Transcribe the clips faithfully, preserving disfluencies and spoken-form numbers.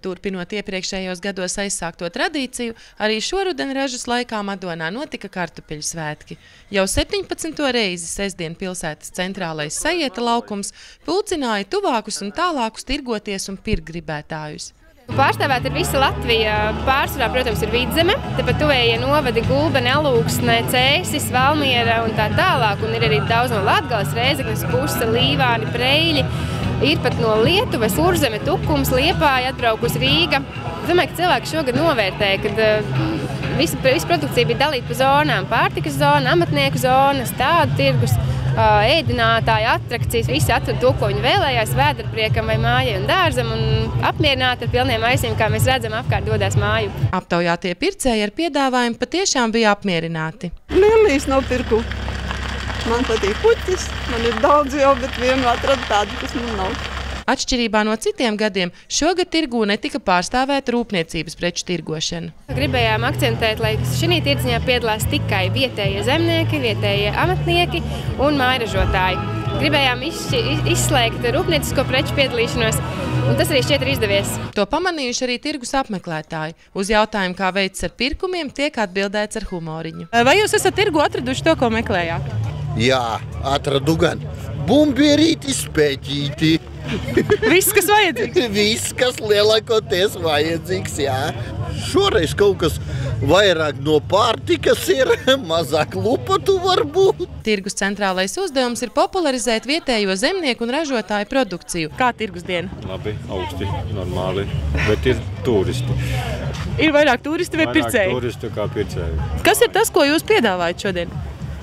Turpinot iepriekšējos gados aizsākto tradīciju, arī šoruden ražas laikā Madonā notika kartupeļu svētki. Jau septiņpadsmito reizi sestdien pilsētas centrālais Sajieta laukums pulcināja tuvākus un tālākus tirgoties un pirkt gribētājus. Pārstāvēt ir visa Latvija. Pārsvarā, protams, ir Vidzeme, tepat tuvējie novadi Gulbene, Alūksne, Cēsis, Valmiera un tā tālāk. Un ir arī daudz no Latgales, Rēzeknes, Puse, Līvāni, Preļi. Ir pat no Lietuvas, Urzeme, Tukums, Liepāja, atbraukusi Rīga. Es domāju, ka cilvēki šogad novērtēja, kad visa, visa produkcija bija dalīta pa zonām. Pārtikas zona, amatnieku zonas, tādu tirgus, ēdinātāju atrakcijas. Visi atrada to, ko viņi vēlējās, vēderpriekam vai mājai un dārzam, un apmierināti ar pilniem aizsiem, kā mēs redzam, apkārt dodās māju. Aptaujātie pircēji ar piedāvājumu patiešām bija apmierināti. Lilijas nopirku. Man patīk puķis, man ir daudz jau, bet vienu atradu tādu, kas man nav. Atšķirībā no citiem gadiem, šogad tirgū netika pārstāvēta rūpniecības preču tirgošana. Gribējām akcentēt, lai šī tirdziņā piedalās tikai vietējie zemnieki, vietējie amatnieki un mājražotāji. Gribējām izslēgt rūpniecisko preču piedalīšanos, un tas arī šķiet ir izdevies. To pamanījuši arī tirgus apmeklētāji. Uz jautājumu, kā veicas ar pirkumiem, tiek atbildēts ar humoriņu. Vai jūs esat tirgu atraduši to, ko meklējāt? Jā, atradu gan bumbierīti, spēķīti. Viss, kas vajadzīgs? Viss, kas lielākoties vajadzīgs, jā. Šoreiz kaut kas vairāk no pārtikas ir, mazāk lupatu varbūt. Tirgus centrālais uzdevums ir popularizēt vietējo zemnieku un ražotāju produkciju. Kā tirgus diena? Labi, augsti, normāli, bet ir turisti. Ir vairāk turisti vai pircēji? Vairāk turisti kā pircēji. Kas ir tas, ko jūs piedāvājat šodien?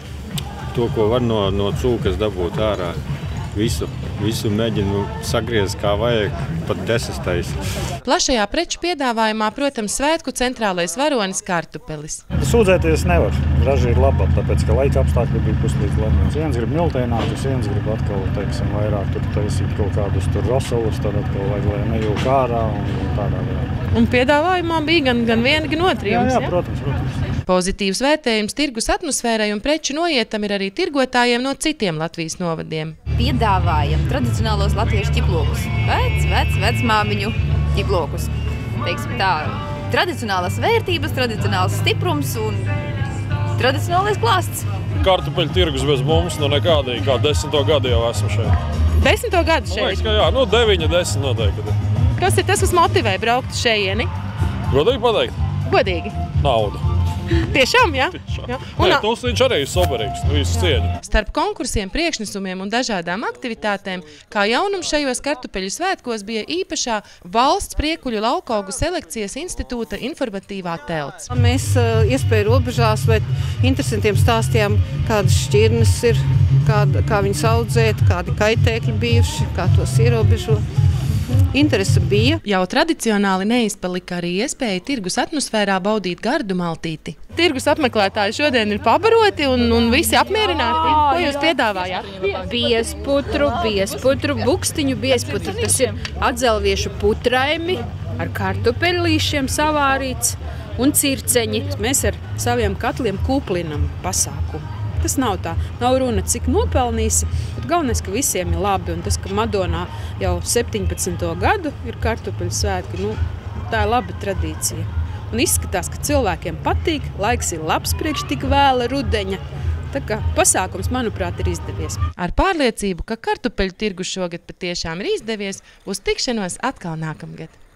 To, ko var no, no cūkas dabūt ārā. Visu, visu mēģinu sagriezt kā vajag, pat desestais. Plašajā preču piedāvājumā, protams, svētku centrālais varonis kartupelis. Sūdzēties nevar. Raža ir laba, tāpēc, ka laika apstākļi bija puslīdz labi. Viens grib miltēnātus, viens grib atkal, teiksim, vairāk tur taisīt kaut kādus tur rosolus, tad atkal vajag, lai nejūk ārā un tādā veidā. Un piedāvājumā bija gan, gan viena, gan otra jums, jā? Jā, protams, protams. Pozitīvs vērtējums tirgus atmosfērai un preču noietam ir arī tirgotājiem no citiem Latvijas novadiem. Piedāvājam tradicionālos latviešu ķiplokus. Vec, vec, vecmāmiņu ķiplokus. Teiksim tā, tradicionālas vērtības, tradicionāls stiprums un tradicionālais klāsts. Kartupeļu tirgus bez mums no nekādīgi, kā desmito gadu jau esmu šeit. Desmito gadu šeit? Man liekas, ka jā, nu deviņi, desmit noteikti. Kas ir tas, kas motivē braukt šejieni? Godīgi pateikt? Godīgi. Nauda. Tiešām, jā? Tiešām. jā. Un Nē, tūsliņš arī ir soberīgs, visu cieņu. Starp konkursiem, priekšnesumiem un dažādām aktivitātēm, kā jaunums šajos kartupeļu svētkos bija īpašā Valsts priekuļu laukaugu selekcijas institūta informatīvā telts. Mēs uh, iespēju robežās vai interesantiem stāstījām, kādas šķirnes ir, kāda, kā viņas audzēt, kādi kaitēkļi bijuši, kā tos ierobežo. Interese bija. Jau tradicionāli neizpalika arī iespēja tirgus atmosfērā baudīt gardu maltīti. Tirgus apmeklētāji šodien ir pabaroti un, un visi apmierināti. Ko jūs piedāvājāt? Biezputru, biezputru, bukstiņu biezputru. Tas ir atzelviešu putraimi ar kartupeļīšiem savārīts un circeņi. Mēs ar saviem katliem kūplinam pasākumu. Tas nav tā, nav runa, cik nopelnīsi, bet galvenais, ka visiem ir labi. Un tas, ka Madonā jau septiņpadsmito gadu ir kartupeļu svētki, nu, tā ir laba tradīcija. Un izskatās, ka cilvēkiem patīk, laiks ir labs priekš tik vēla rudeņa. Tā kā pasākums, manuprāt, ir izdevies. Ar pārliecību, ka kartupeļu tirgus šogad patiešām ir izdevies, uz tikšanos atkal nākamgad.